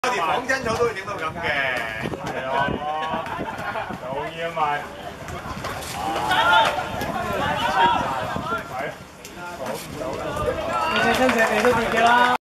連仿真草都會整到咁嘅。 係啊，有嘢賣。係，講唔到啦。 你隻親姐你都自己啦。